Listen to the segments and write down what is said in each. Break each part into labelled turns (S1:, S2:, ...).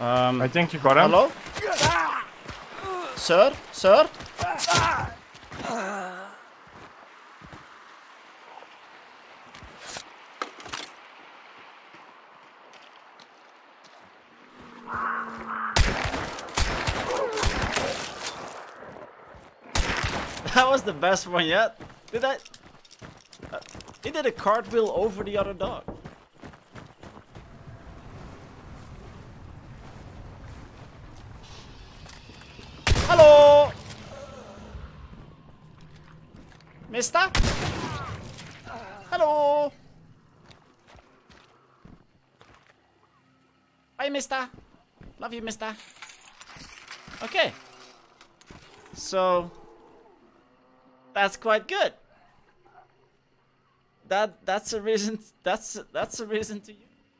S1: I think you got him.
S2: Hello? Sir? Sir? That was the best one yet. Did I? He did a cartwheel over the other dog. Hello, Mister. Hello. Hi, Mister. Love you, Mister. Okay. So that's quite good. That's a reason. That's a reason to use.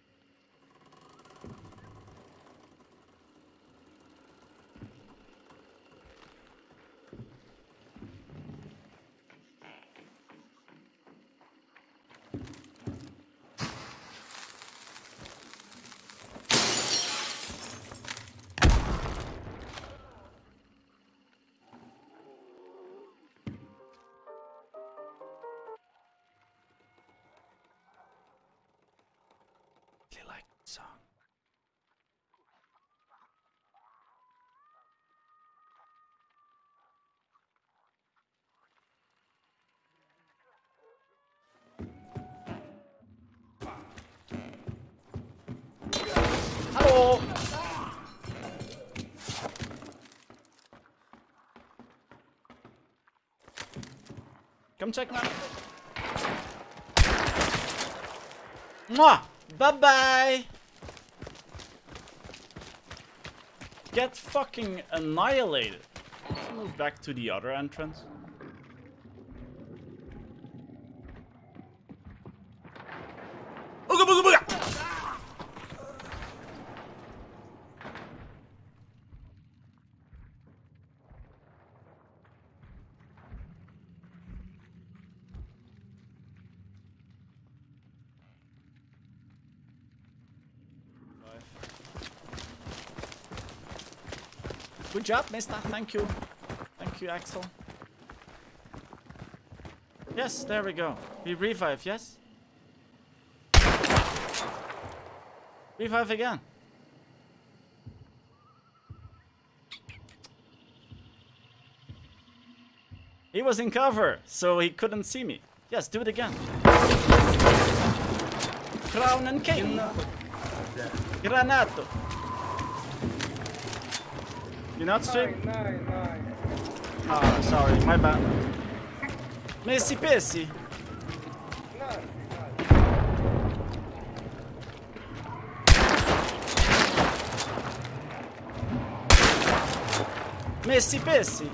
S2: Like song. Hello. Come check me out. Mwah! Bye-bye! Get fucking annihilated. Let's move back to the other entrance. Ooga booga booga! Good job, mister. Thank you. Thank you, Axel. Yes, there we go. We revive, yes? Revive again. He was in cover, so he couldn't see me. Yes, do it again. Crown and King. Granato. You're not stream?
S3: Nine.
S2: Ah, sorry, my bad. Messi Pessi. Messi Pessi.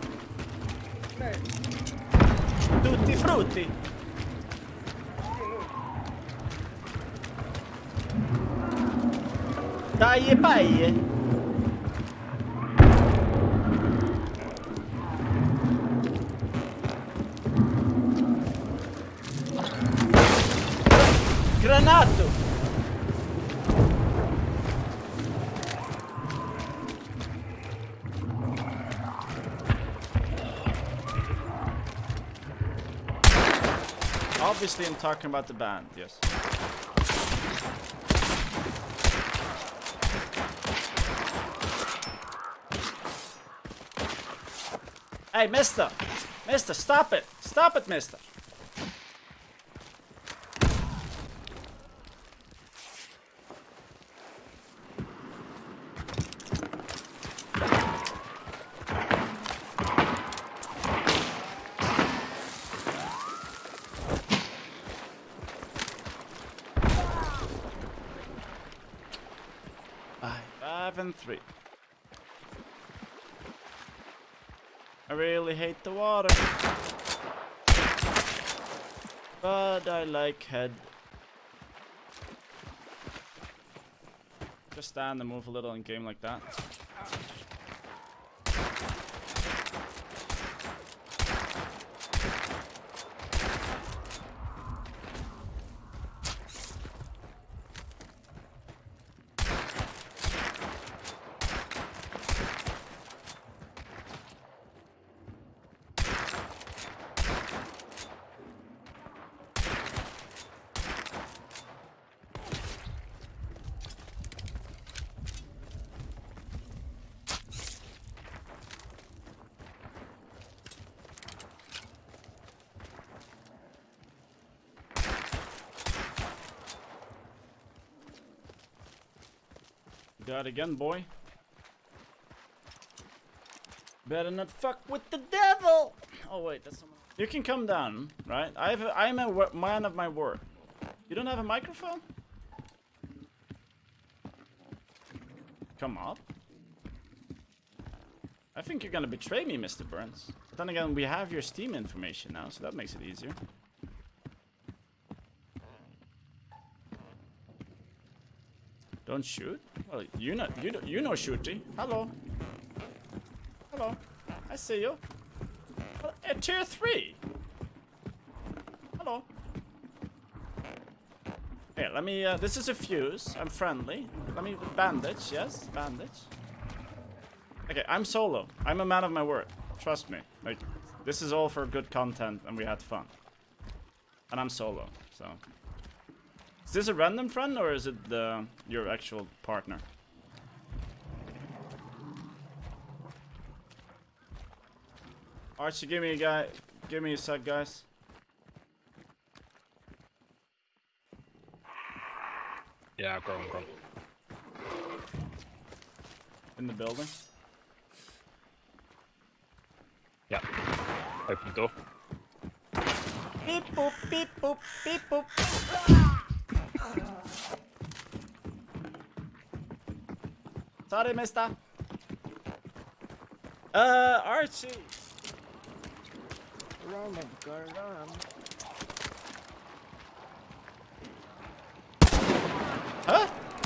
S2: Tutti frutti. Dai e paie. Granato. Obviously, I'm talking about the band, yes. Hey, mister! Mister, stop it! Stop it, mister! Five and 3. I really hate the water, but I like head. Just stand and move a little in game like that. That again, boy. Better not fuck with the devil. Oh wait, that's someone. You can come down, right? I'm a man of my word. You don't have a microphone? Come up. I think you're gonna betray me, Mr. Burns. But then again, we have your Steam information now, so that makes it easier. Don't shoot? Well, you know shooty. Hello. Hello. I see you. Tier 3. Hello. Here, let me, this is a fuse. I'm friendly. Let me, bandage, yes, bandage. Okay, I'm solo. I'm a man of my word. Trust me. Like, this is all for good content and we had fun. And I'm solo, so. Is this a random friend or is it your actual partner? Archie, give me a sec, guys.
S1: Yeah, I've got him.
S2: In the building?
S1: Yeah. Open the door.
S2: Beep boop, beep boop, beep boop. Sorry, mister. Archie. Huh?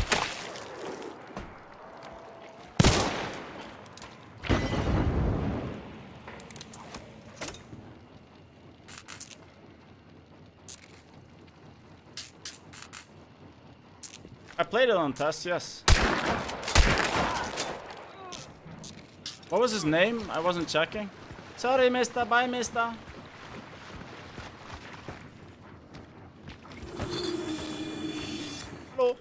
S2: I played it on test, yes. What was his name? I wasn't checking. Sorry, mister. Bye, mister. Hello.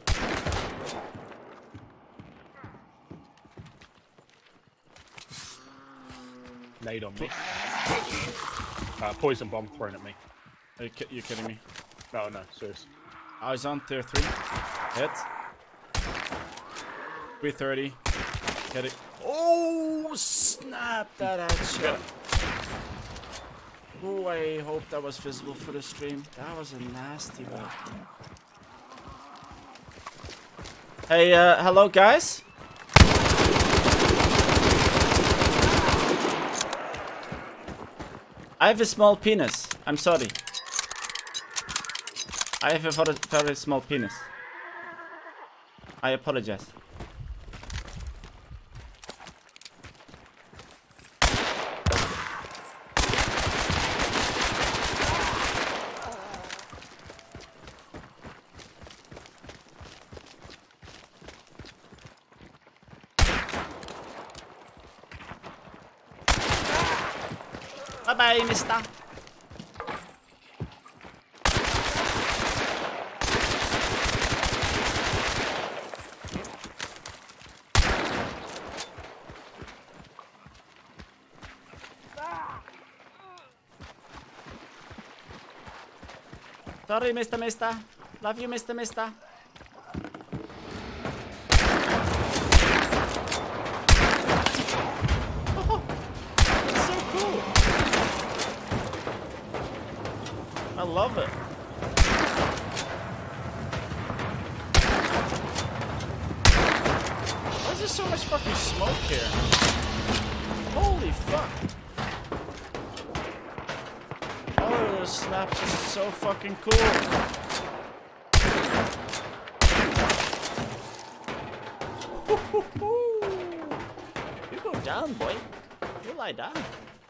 S1: Nade on me. Poison bomb thrown at me.
S2: Are you kidding me?
S1: No, serious.
S2: I was on tier 3. Hit. 330. Get it. Oh, snap that headshot. Oh, I hope that was visible for the stream. That was a nasty one. Hey, hello guys. I have a small penis. I'm sorry. I have a very small penis. I apologize. Bye-bye, mister. Sorry, mister. Love you, mister. Oh, that's so cool. I love it. Why is there so much fucking smoke here? Holy fuck. Oh, the snaps is so fucking cool. You go down, boy. You lie down.